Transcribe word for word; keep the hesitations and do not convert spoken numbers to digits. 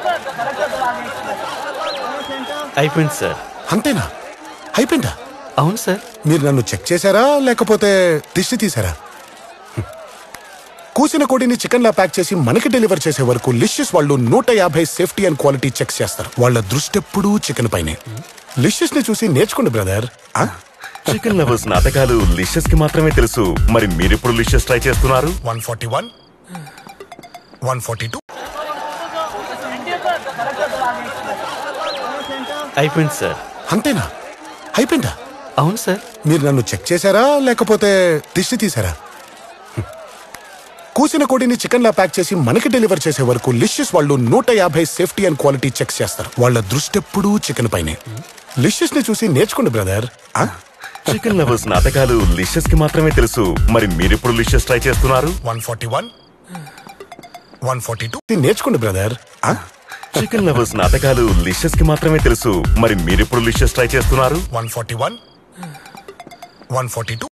అయిపోయింది సార్. అంతేనా? అయిపోయిందా? అవును సార్. మీరు నన్ను చెక్ చేశారా లేకపోతే దిష్టి తీసారా? కూసిన కోడిని చికెన్ లా ప్యాక్ చేసి మనకి డెలివర్ చేసే వరకు లిషియస్ వాళ్ళు నూట యాభై సేఫ్టీ అండ్ క్వాలిటీ చెక్స్ చేస్తారు. వాళ్ళ దృష్టి ఎప్పుడూ చికెన్ పైనే. లిషియస్ ని చూసి నేర్చుకోండి బ్రదర్. చికెన్ లవర్స్ నాటకాలు లిషియస్ కి మాత్రమే తెలుసు. మరి మీరెప్పుడు లిషియస్ ట్రై చేస్తున్నారు? One forty one one forty two అయిపోయింది సార్. అంతేనా? అయిపోయిందా? అవును సార్. మీరు నన్ను చెక్ చేశారా లేకపోతే దిష్టి తీసారా? కూసిన కోడిని చికెన్ లా ప్యాక్ చేసి మనకి డెలివర్ చేసే వరకు లిషియస్ వాళ్ళు నూట యాభై సేఫ్టీ అండ్ క్వాలిటీ చెక్స్ చేస్తారు. వాళ్ళ దృష్టి ఎప్పుడూ చికెన్ పైనే. లిషియస్ ని చూసి నేర్చుకోండి బ్రదర్. చికెన్ లవర్స్ నాటకాలు లిషియస్ కి మాత్రమే తెలుసు. మరి మీరెప్పుడు లిషియస్ ట్రై చేస్తున్నారు? One forty one one forty two నేర్చుకోండి బ్రదర్. చికెన్ లవర్స్ నాటకాలు లిషియస్ కి మాత్రమే తెలుసు. మరి మీరెప్పుడు లిషియస్ ట్రై చేస్తున్నారు? One forty one one forty two